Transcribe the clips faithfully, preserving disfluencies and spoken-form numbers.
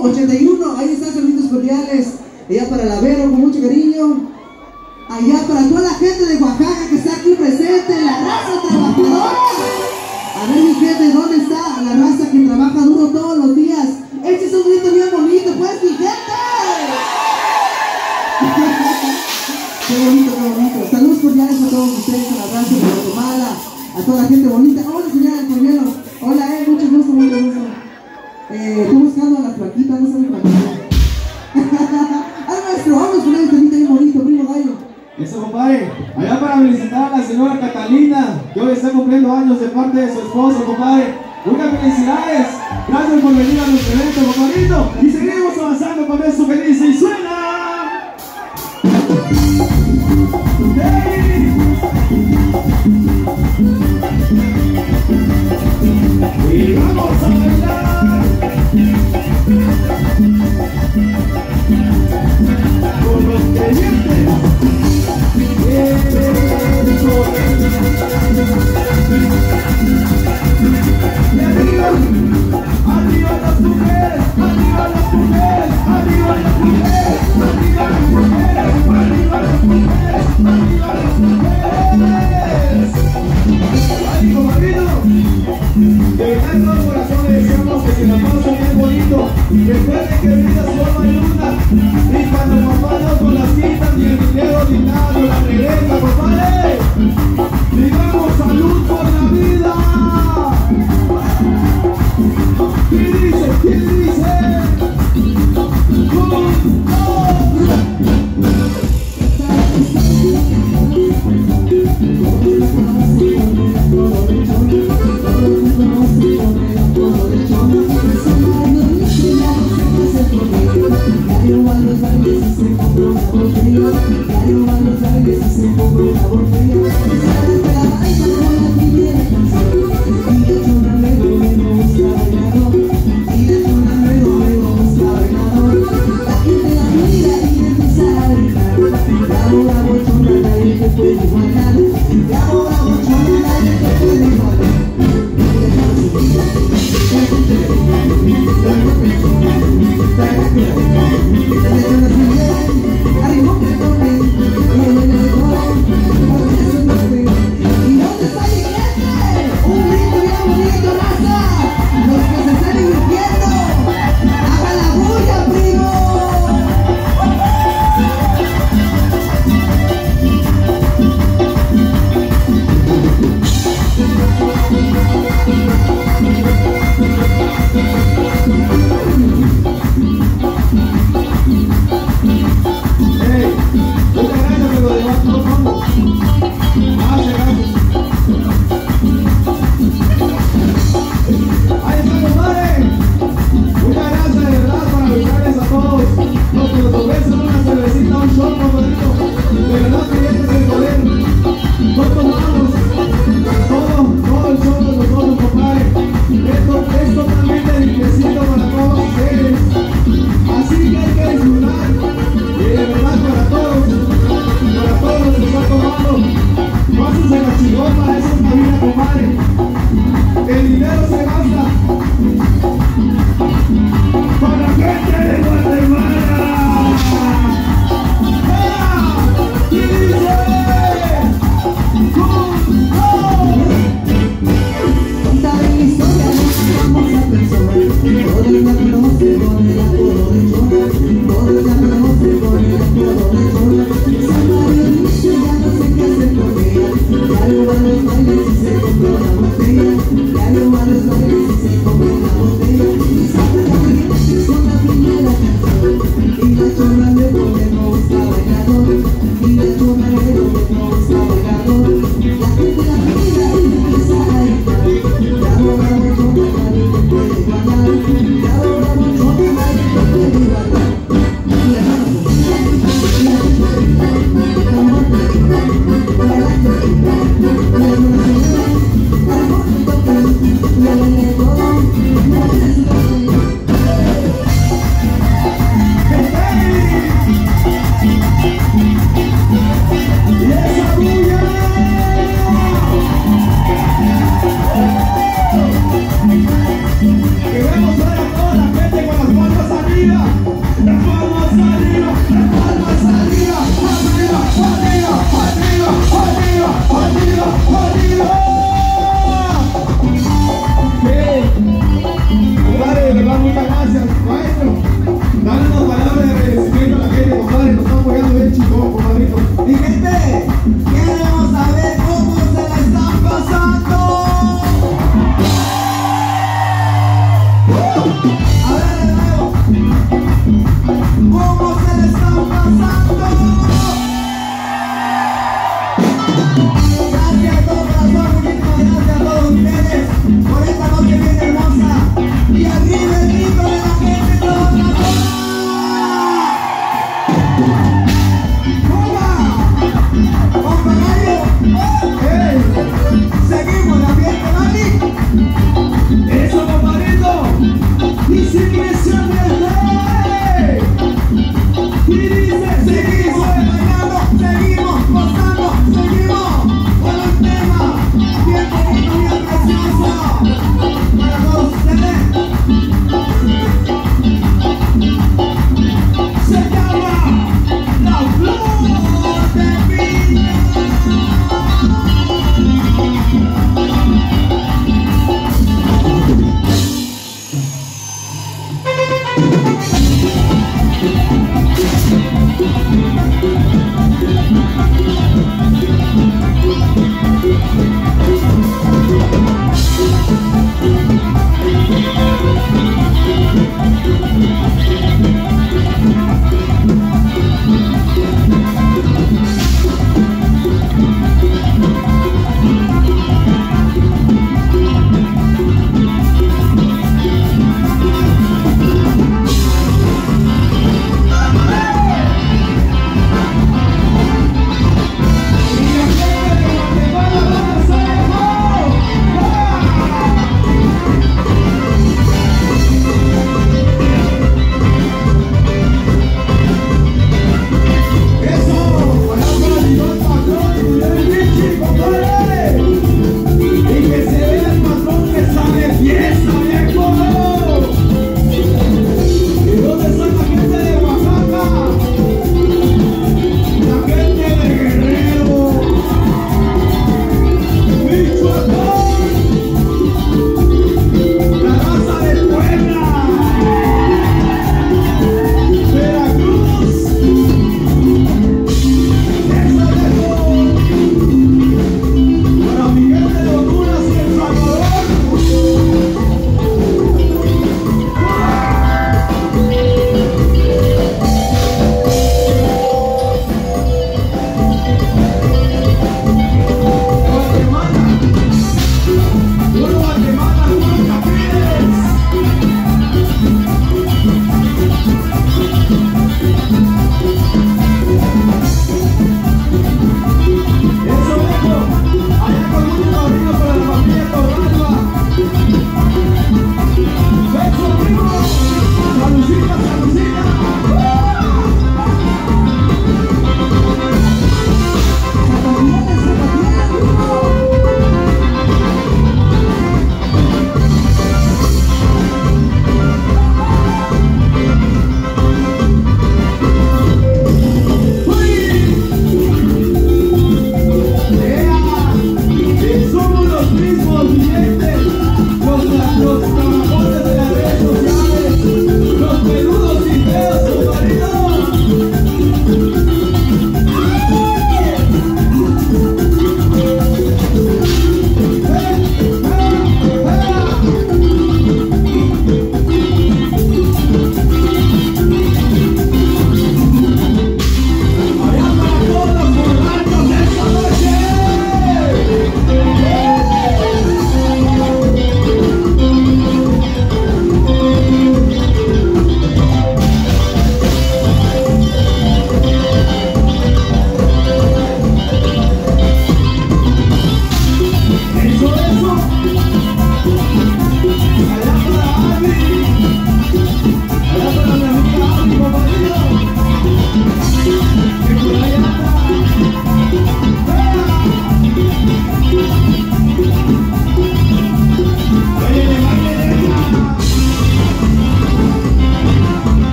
ochenta y uno, ahí están, saludos cordiales. Allá para la Vero, con mucho cariño. Allá para toda la gente de Oaxaca que está aquí presente, la raza trabajadora. A ver, mi gente, ¿dónde está la raza que trabaja duro todos los días? Este es un grito bien bonito, pues, mi gente. Qué bonito, qué bonito. Saludos cordiales a todos ustedes, a la raza de Guatemala, a toda la gente bonita. Hola, señora del Corriero. Hola, eh, mucho gusto, mucho gusto. Eh, estoy buscando a la flaquita, no sé la flaquita. ¡Ay, maestro! Vamos con una temita bien bonito, primo gallo. Eso, compadre. Allá para felicitar a la señora Catalina, que hoy está cumpliendo años de parte de su esposo, compadre. Muchas felicidades. Gracias por venir a nuestro evento, compadrito. Y seguimos avanzando con esto que dice y suena. ¡Hey! Y vamos a bailar con los creyentes. Y arriba, arriba las mujeres, arriba las mujeres, arriba las mujeres, arriba las mujeres, arriba las mujeres, arriba las mujeres. Ay, compadrito, de verdad en todo corazón le deseamos que se la pasen bien bonito. Recuerden que vida solo hay una, y cuando papá no con las citas, ni el dinero, ni nada, no la regresa, compadre. Digamos salud por la vida. ¿Quién dice? ¿Quién dice? Oye, compadre, nos estamos apoyando bien chingón, compadrito. Mi gente, queremos saber cómo se la están pasando. A ver de nuevo. ¿Cómo se la están pasando? Gracias a todo corazón, muchísimas gracias a todos ustedes por esta noche bien hermosa. Y arriba el grito de la gente toda la zona. ¡Compa Mario! ¡Ey! Seguimos la fiesta, Mati. ¡Eso, compadrito! ¡Y sin presión de ley! Y dice, Seguimos bailando, seguimos gozando, seguimos con el tema bien bonito, bien precioso para todos ustedes. se llama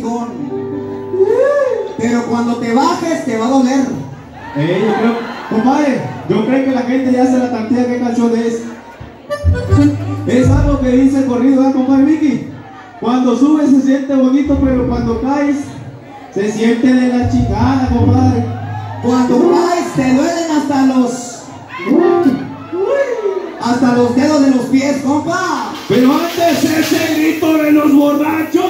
chingón. Pero cuando te bajes te va a doler. Eh, yo creo, compadre, yo creo que la gente ya se la tantea qué canción es. Es algo que dice el corrido, ¿verdad, compadre Vicky? Cuando subes se siente bonito, pero cuando caes se siente de la chingada, compadre. Cuando caes te duelen hasta los hasta los dedos de los pies, compa. Pero antes ese grito de los borrachos.